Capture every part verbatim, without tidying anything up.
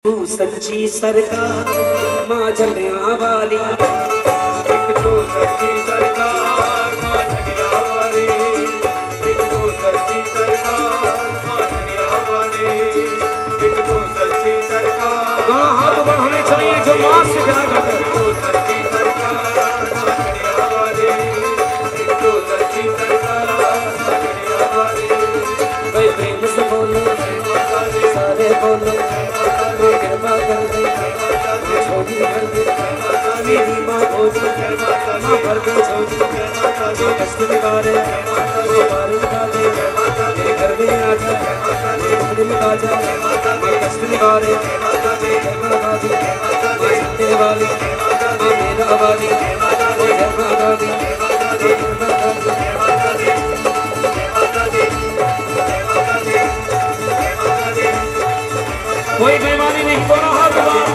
तू सच्ची सरकार माँ झंडिया वाली, एक तू सच्ची सरकार माँ झंडिया वाली, एक तू सच्ची सरकार माँ झंडिया वाली, एक तू सच्ची सरकार। दोनों हाथ बढ़ाने चाहिए जो माँ से प्यार करते हैं। तू सच्ची सरकार माँ झंडिया वाली, एक तू सच्ची सरकार माँ झंडिया वाली। भाई प्रेम से बोलो सारे बोलो, कृपा कर दे छोटी कर दे मेरी माँ भोजी, माँ भर दे छोटी जो कष्ट निवारे वो पार उठा दे, मेरे घर में आ जा मेरे में आ जा, माँ कष्ट निवारे जय माता दी माँ झंडे वाली, माँ मेरा वाली जय माता दी जय माता दी। कोई बेईमानी नहीं, दोनों हाथ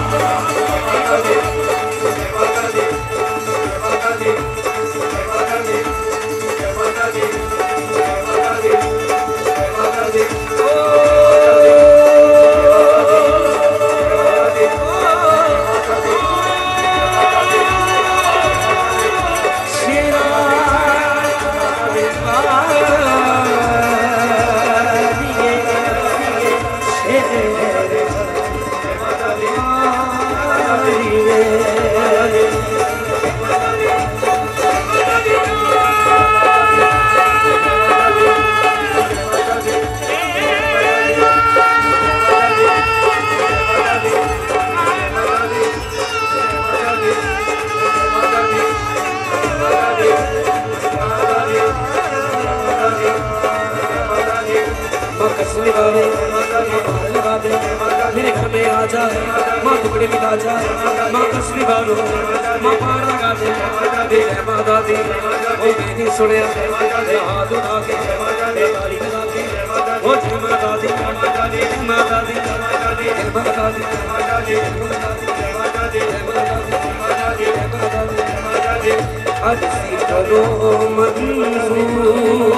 मेरे घर में आ जा, माँ टुकड़े मिटा जा, माँ कसरी बारो, माँ पार लगा दे, जय माता दी। ओ मैंने सुनिया हाथ उठा के ताली बजा के, ओ जय माता दी जय माता दी जय माता दी जय माता दी जय माता दी। अर्जी करो मंजूर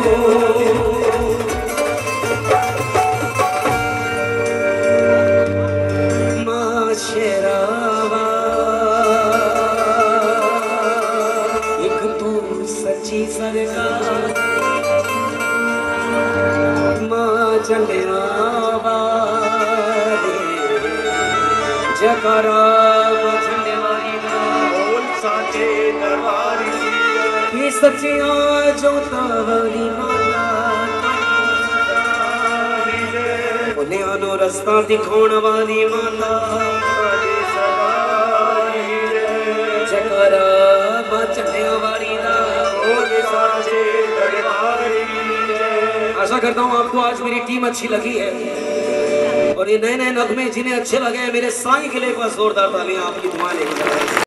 शेरावा, एक तू सच्ची सरकार माँ झंडिया वाली, जयकारा माँ झंडे वाली बोल साचे दरबारी की, ये सच्चियाँ जोता वाली माता नो रास्ता दिखाने वाली माता, जयकारा माँ झंडिया वाली दा। आशा करता हूँ आपको आज मेरी टीम अच्छी लगी है और ये नए नए नगमे जिन्हें अच्छे लगे हैं मेरे साईं के लिए एक बार जोरदार तालियां आपकी दुआ लेकर।